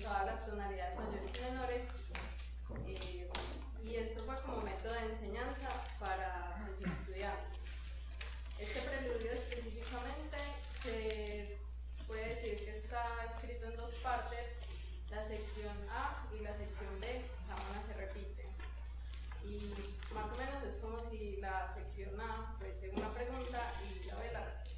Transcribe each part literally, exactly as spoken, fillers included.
todas las tonalidades mayores y menores, eh, y esto fue como método de enseñanza para sus estudiantes. Este preludio específicamente se puede decir que está escrito en dos partes, la sección A y la sección B, cada una se repite. Y más o menos es como si la sección A fuese una pregunta y la B la respuesta.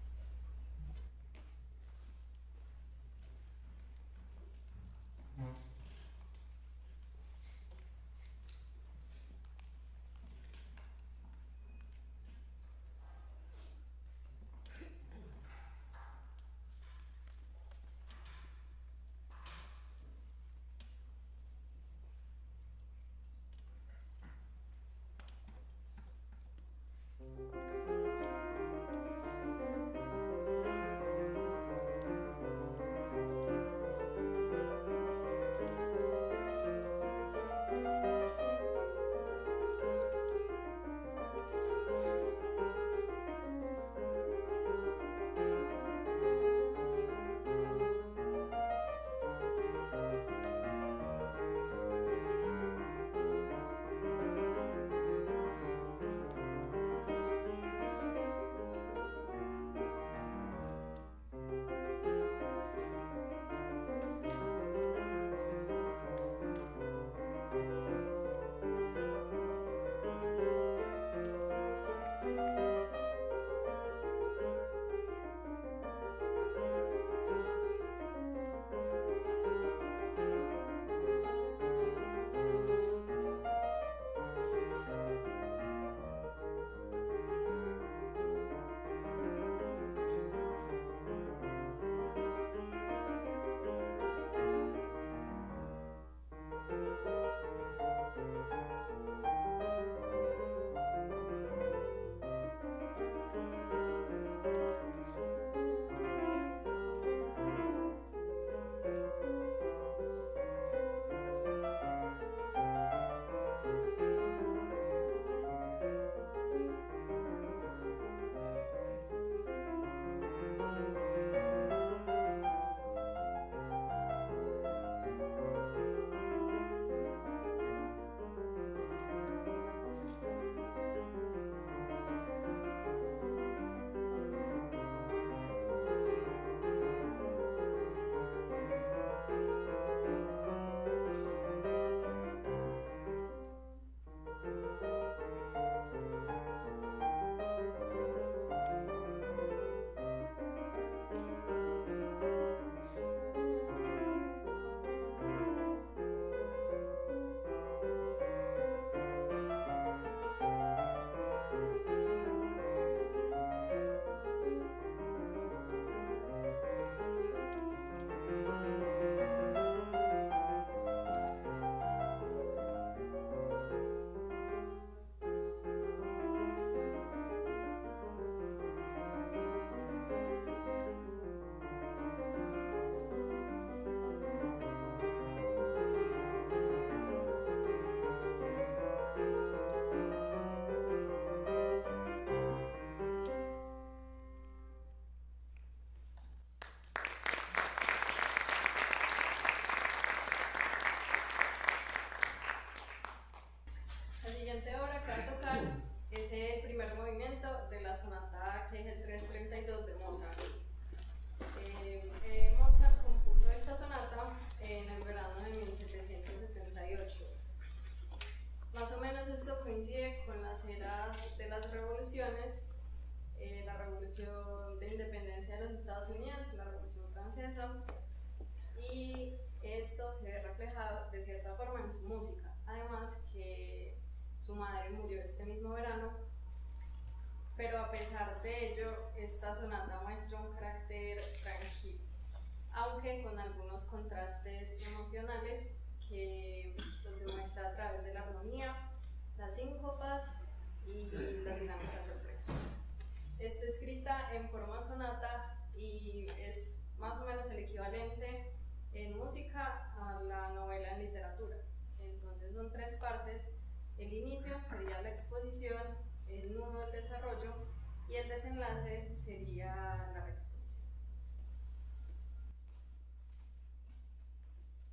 La siguiente obra que va a tocar es el primer movimiento de la sonata que es el trescientos treinta y dos de Mozart. Eh, eh, Mozart compuso esta sonata en el verano de mil setecientos setenta y ocho. Más o menos esto coincide con las eras de las revoluciones, eh, la revolución de independencia de los Estados Unidos, la revolución francesa, y esto se ve reflejado de cierta forma en su música. Además que su madre murió este mismo verano, pero a pesar de ello, esta sonata muestra un carácter tranquilo, aunque con algunos contrastes emocionales que pues, se muestra a través de la armonía, las síncopas y las dinámicas sorpresas. Está escrita en forma sonata y es más o menos el equivalente en música a la novela en literatura. Entonces son tres partes. El inicio sería la exposición, el nudo el desarrollo y el desenlace sería la reexposición.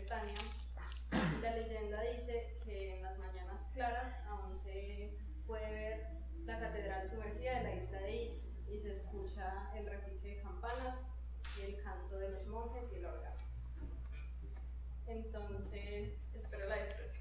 Betania. Y la leyenda dice que en las mañanas claras aún se puede ver la catedral sumergida de la isla de Is y se escucha el repique de campanas y el canto de los monjes y el órgano. Entonces, espero la disfruten.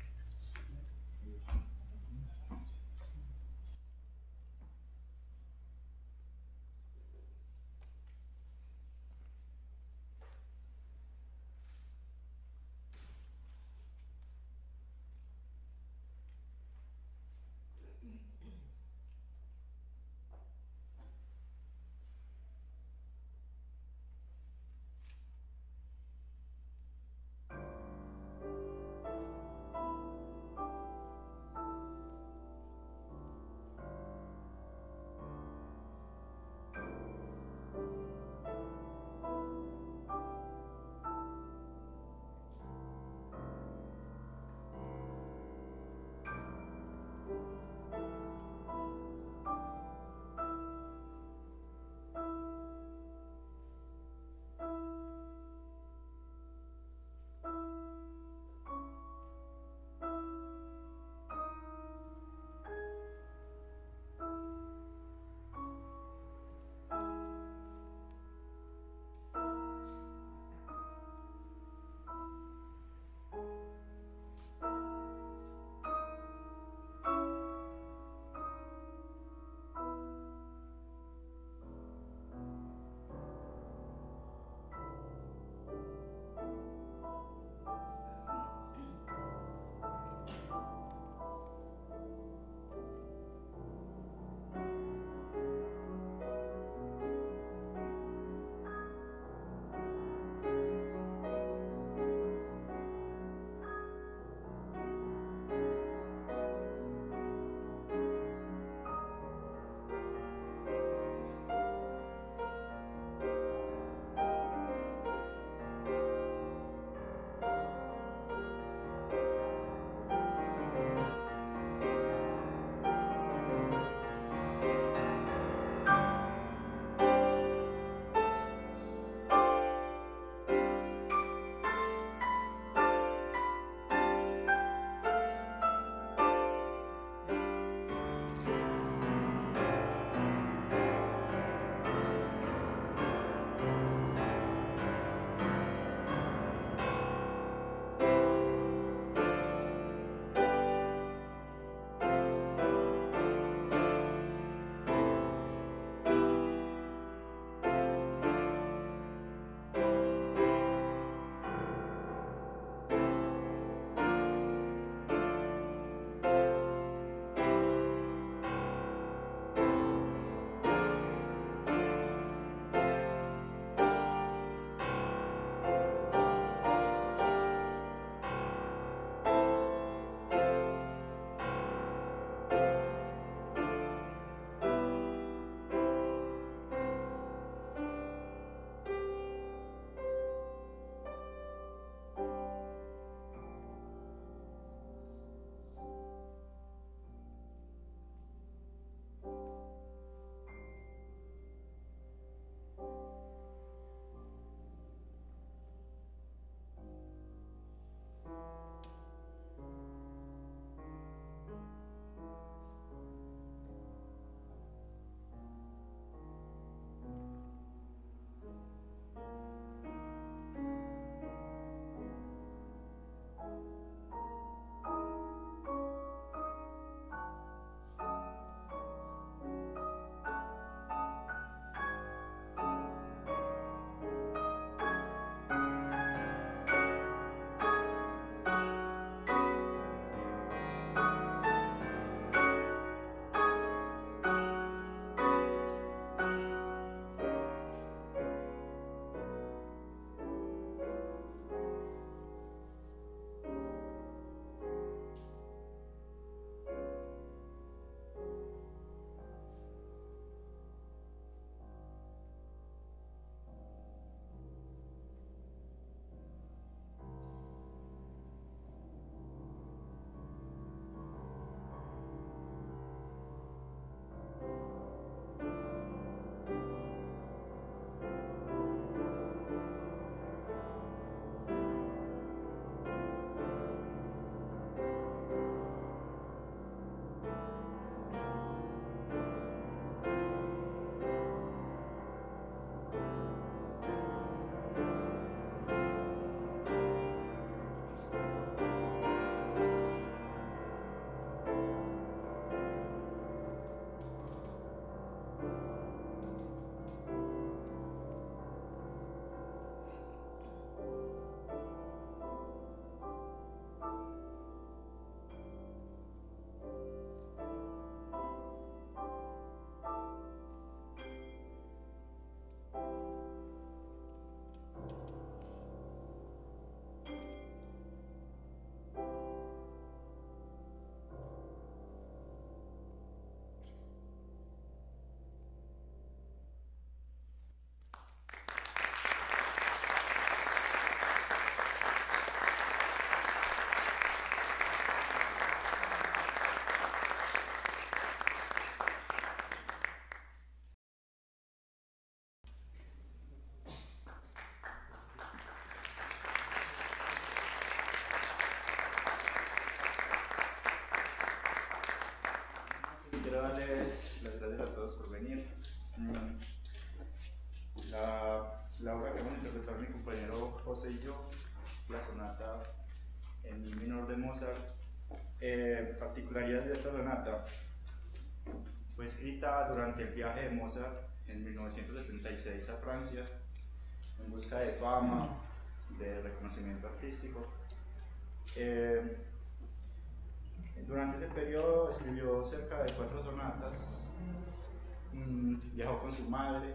la obra que vamos a interpretar mi compañero José y yo es la sonata en mi menor de Mozart. Eh, particularidad de esta sonata: fue escrita durante el viaje de Mozart en mil novecientos setenta y seis a Francia en busca de fama, de reconocimiento artístico. Eh, durante ese periodo escribió cerca de cuatro sonatas, mm, viajó con su madre,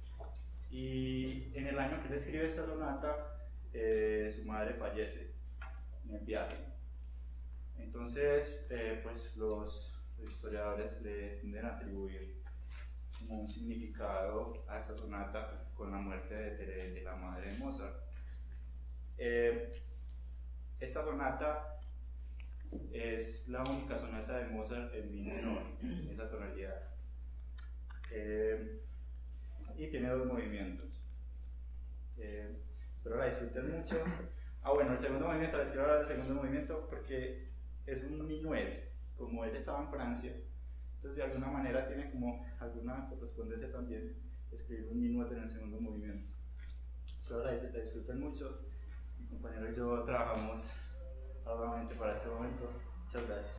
y en el año que él escribe esta sonata, eh, su madre fallece en el viaje. Entonces, eh, pues los, los historiadores le tienden a atribuir como un significado a esta sonata con la muerte de, de, de la madre de Mozart. Eh, esta sonata es la única sonata de Mozart en mi menor, en esa tonalidad. Eh, y tiene dos movimientos. Eh, espero la disfruten mucho. Ah, bueno, el segundo movimiento, les quiero hablar del segundo movimiento porque es un minuet. Como él estaba en Francia, entonces de alguna manera tiene como alguna correspondencia también escribir un minuet en el segundo movimiento. Espero la disfruten mucho. Mi compañero y yo trabajamos arduamente para este momento. Muchas gracias.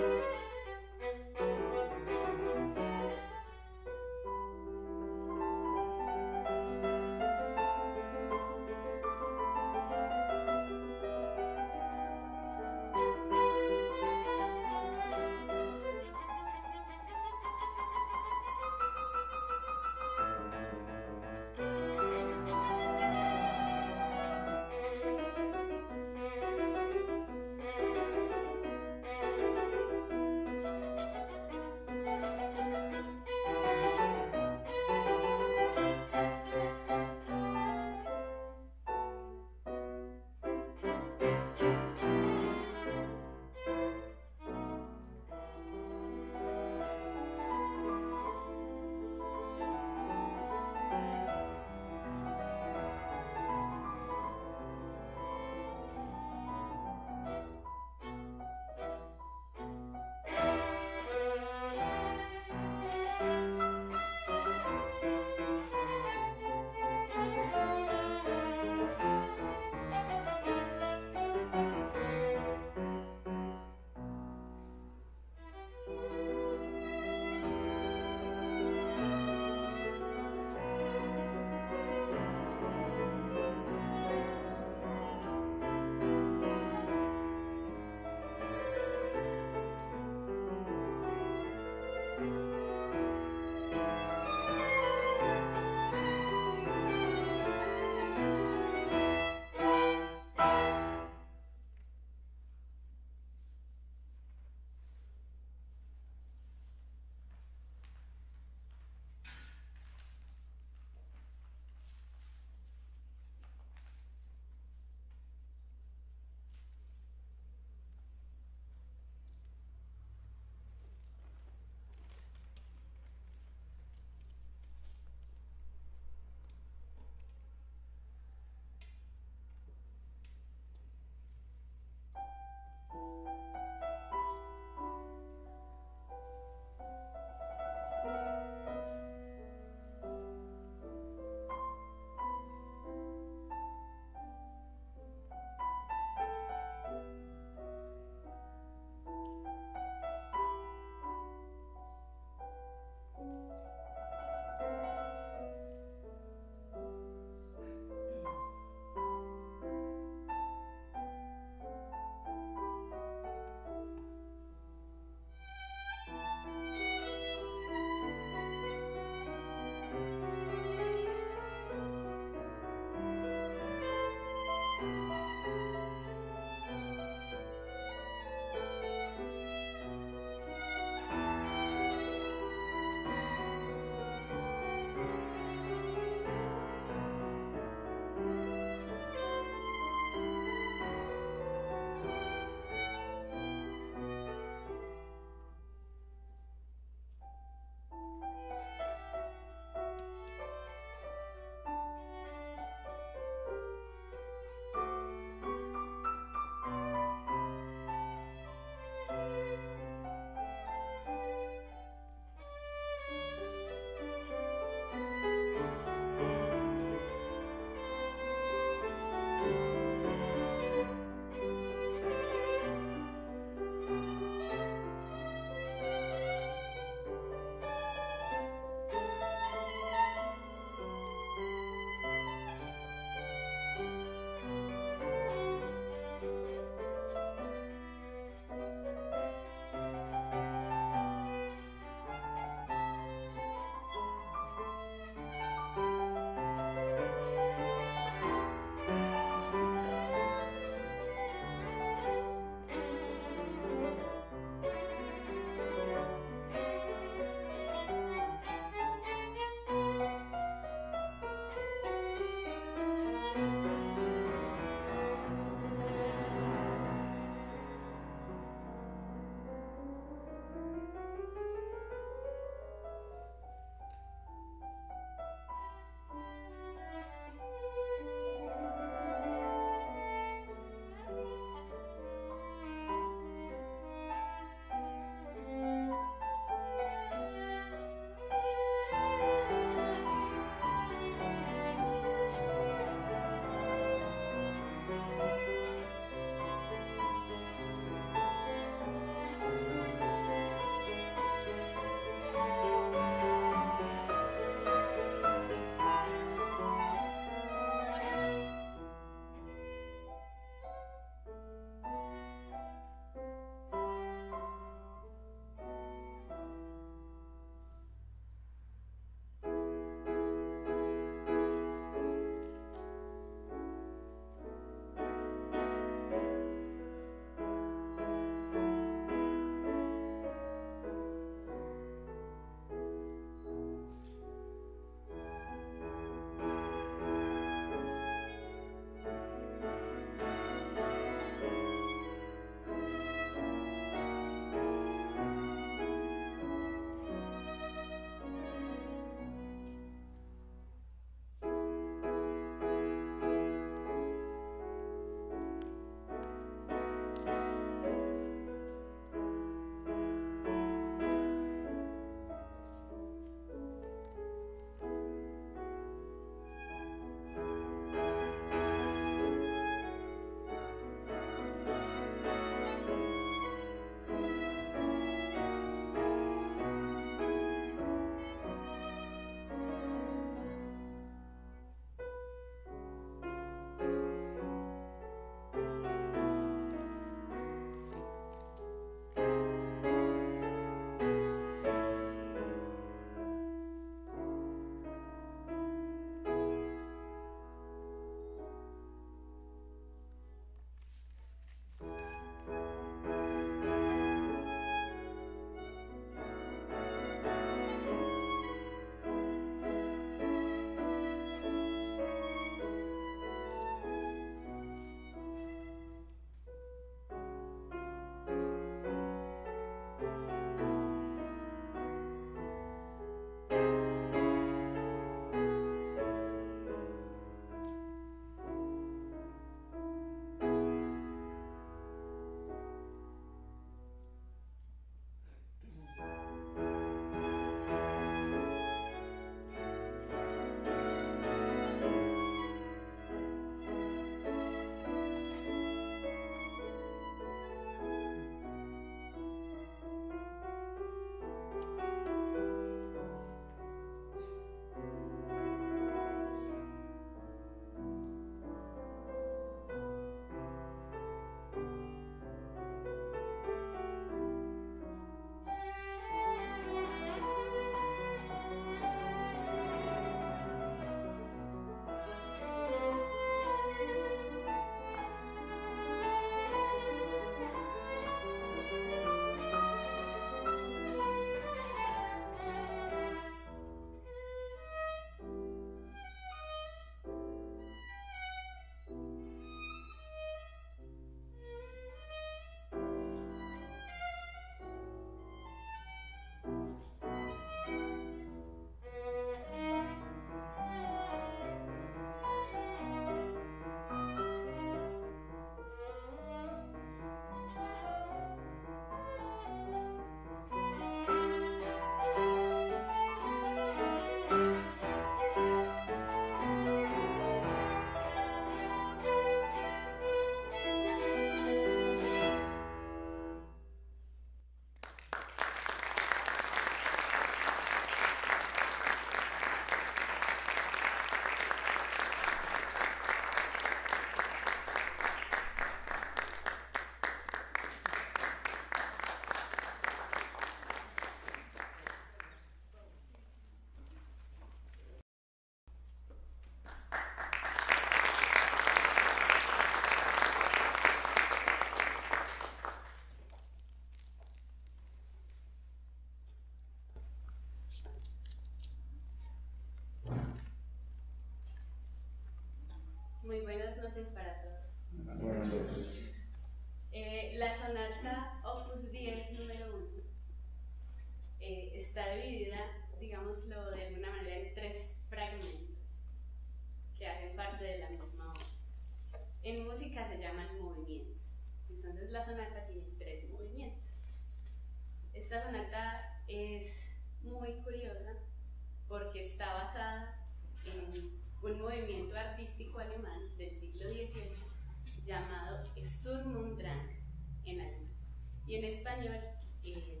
Muy buenas noches para todos. Buenas noches. Eh, la sonata Opus diez número uno eh, está dividida, digámoslo de alguna manera, en tres fragmentos que hacen parte de la misma obra. En música se llaman movimientos. Entonces la sonata tiene tres movimientos. Esta sonata es muy curiosa porque está basada en un movimiento artístico alemán del siglo dieciocho llamado Sturm und Drang en alemán, y en español eh,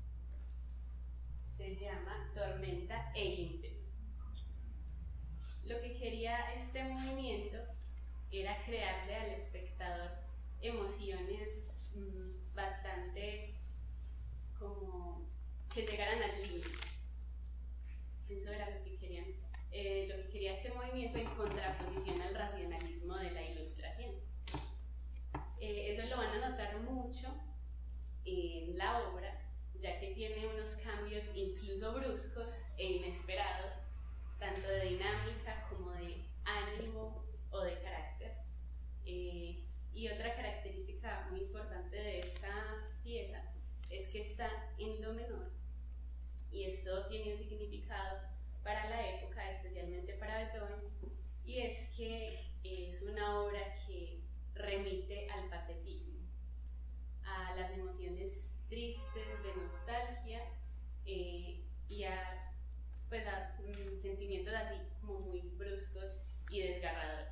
se llama Tormenta e ímpetu. Lo que quería este movimiento era crearle al espectador emociones mmm, bastante como que llegaran al límite. Eso era lo que querían, eh, lo que quería este movimiento en contraposición al racionalismo de la Ilustración. Eh, eso lo van a notar mucho en la obra, ya que tiene unos cambios incluso bruscos e inesperados, tanto de dinámica como de ánimo o de carácter. Eh, y otra característica muy importante de esta pieza es que está en do menor, y esto tiene un significado para la época, especialmente para Beethoven, y es que es una obra que remite al patetismo, a las emociones tristes, de nostalgia, eh, y a, pues a mm, sentimientos así como muy bruscos y desgarradores.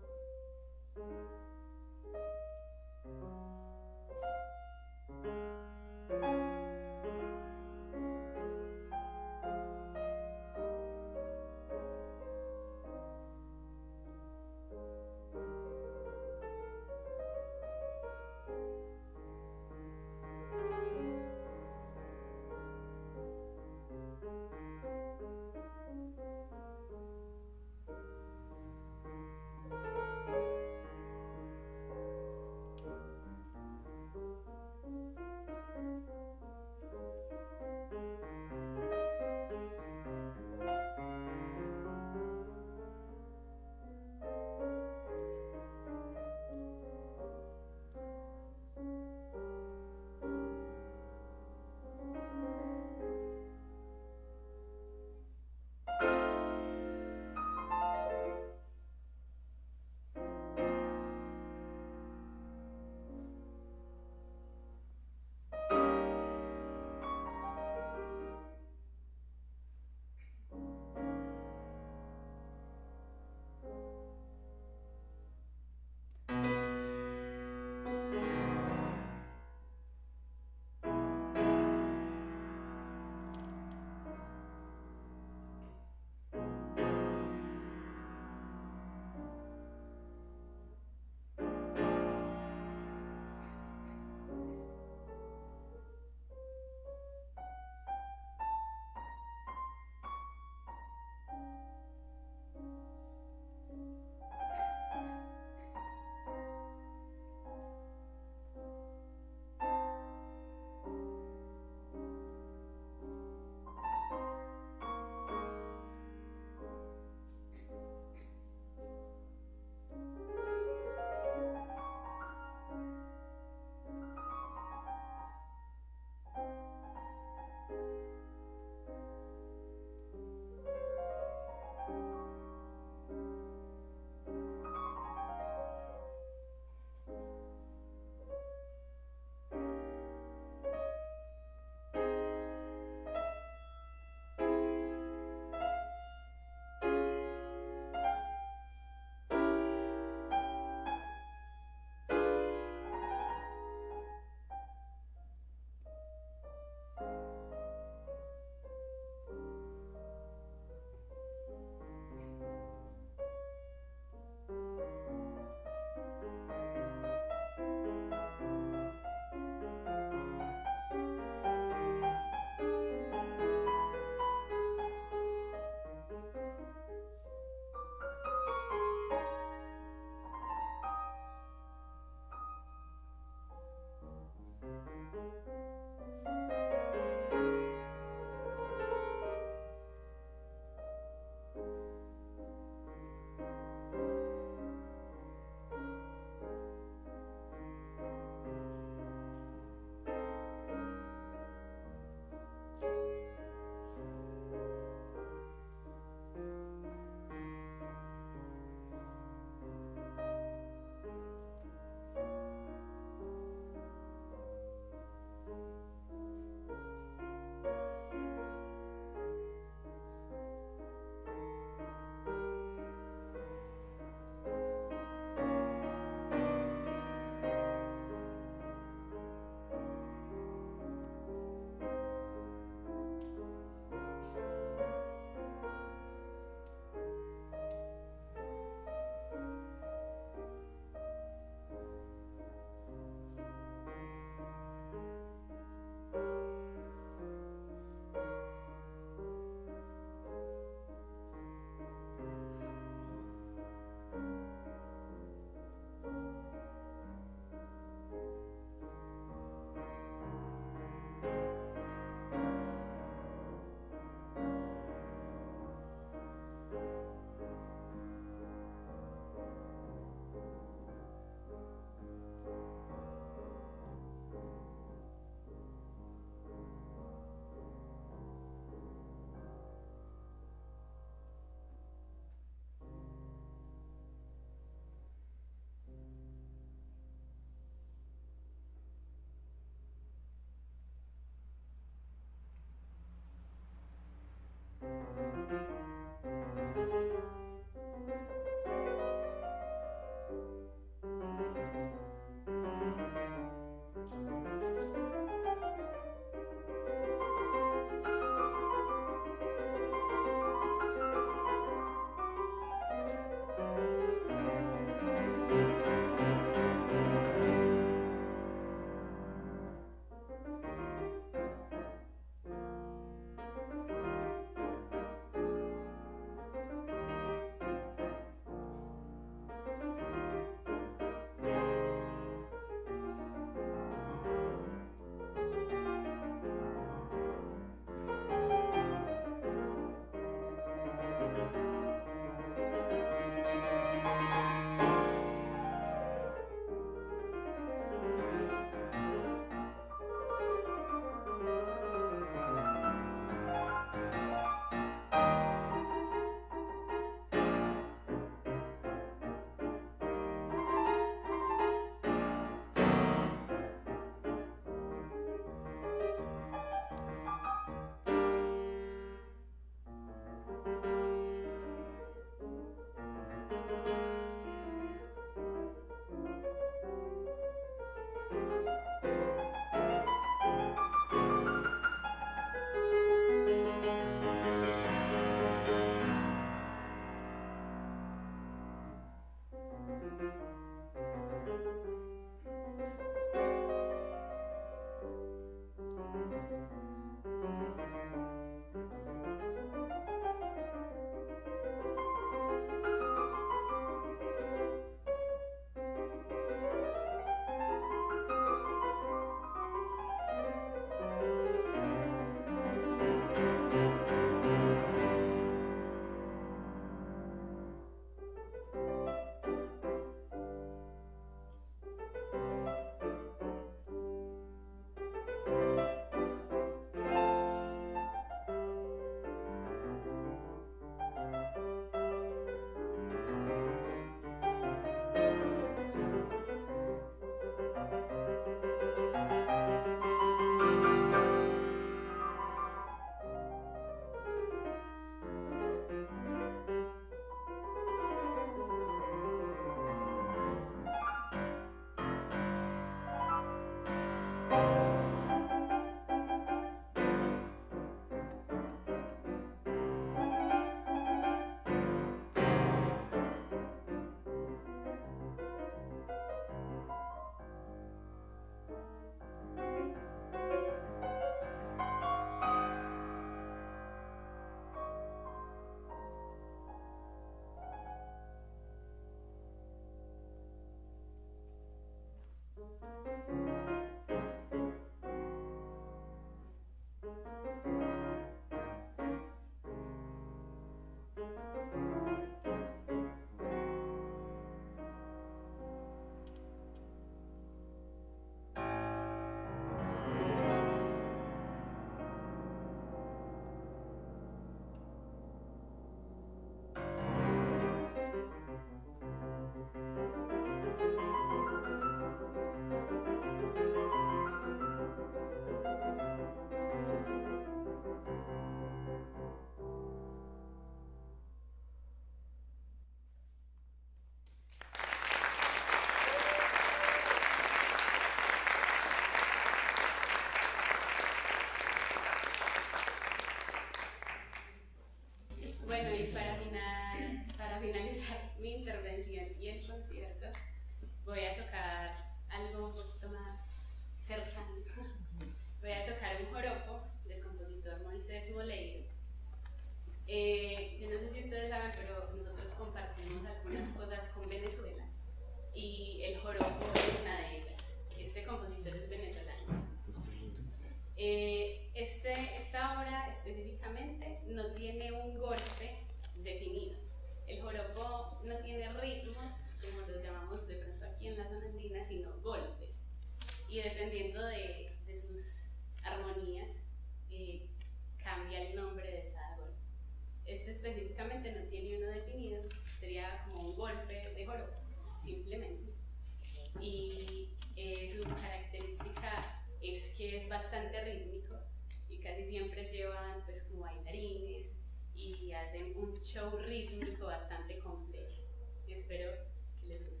y dependiendo de, de sus armonías eh, cambia el nombre de cada golpe. Este específicamente no tiene uno definido, sería como un golpe de joropo, simplemente. Y eh, su característica es que es bastante rítmico y casi siempre llevan pues como bailarines y hacen un show rítmico bastante complejo. Y espero que les guste.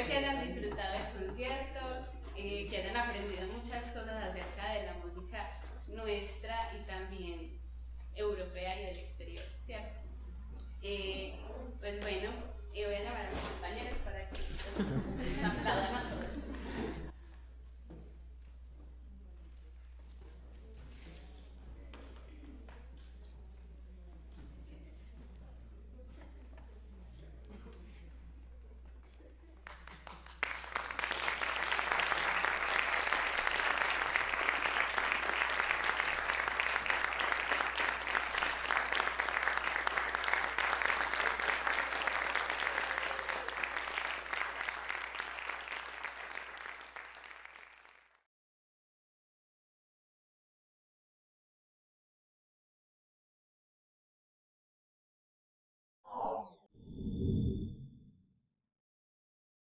que hayan disfrutado del concierto, eh, que hayan aprendido muchas cosas acerca de la música nuestra y también europea y del exterior, ¿cierto? Eh, pues bueno, eh, voy a llamar a mis compañeros para que